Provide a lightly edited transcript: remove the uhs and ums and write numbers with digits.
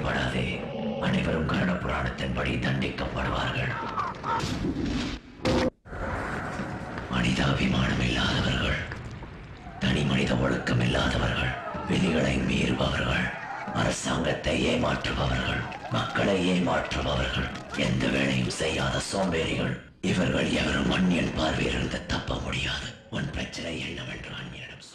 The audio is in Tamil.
கவலைப்படாதே, அனைவரும் கருட புராணத்தின்படி தண்டிக்கப்படுவார்கள். மனிதாபிமானம் இல்லாதவர்கள், தனி மனித ஒழுக்கம் இல்லாதவர்கள், விதிகளை மீறுபவர்கள், அரசாங்கத்தை ஏமாற்றுபவர்கள், மக்களை ஏமாற்றுபவர்கள், எந்த வேலையும் செய்யாத சோம்பேறிகள், இவர்கள் எவரும் அந்நியன் பார்வையிலிருந்து தப்ப முடியாது. உன் பிரச்சனை என்னவென்று அந்நியனிடம்